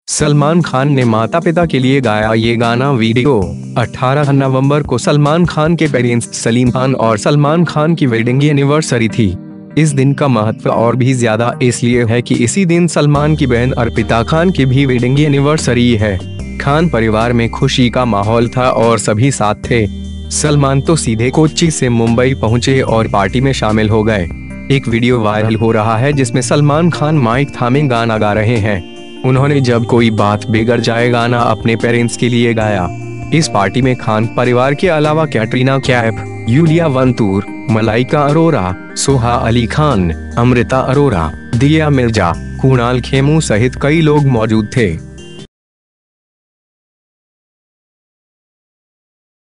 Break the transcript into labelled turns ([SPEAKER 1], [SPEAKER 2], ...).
[SPEAKER 1] सलमान खान ने माता पिता के लिए गाया ये गाना वीडियो। 18 नवंबर को सलमान खान के पेरेंट्स सलीम खान और सलमान खान की वेडिंग एनिवर्सरी थी। इस दिन का महत्व और भी ज्यादा इसलिए है कि इसी दिन सलमान की बहन अर्पिता खान की भी वेडिंग एनिवर्सरी है। खान परिवार में खुशी का माहौल था और सभी साथ थे। सलमान तो सीधे कोच्चि से मुंबई पहुंचे और पार्टी में शामिल हो गए। एक वीडियो वायरल हो रहा है जिसमें सलमान खान माइक थामे गाना गा रहे हैं। उन्होंने जब कोई बात बिगड़ जाए गाना अपने पेरेंट्स के लिए गाया। इस पार्टी में खान परिवार के अलावा कैटरीना कैफ, यूलिया वंतूर, मलाइका अरोरा, सोहा अली खान, अमृता अरोरा, दिया मिर्जा, कुणाल खेमू सहित कई लोग मौजूद थे।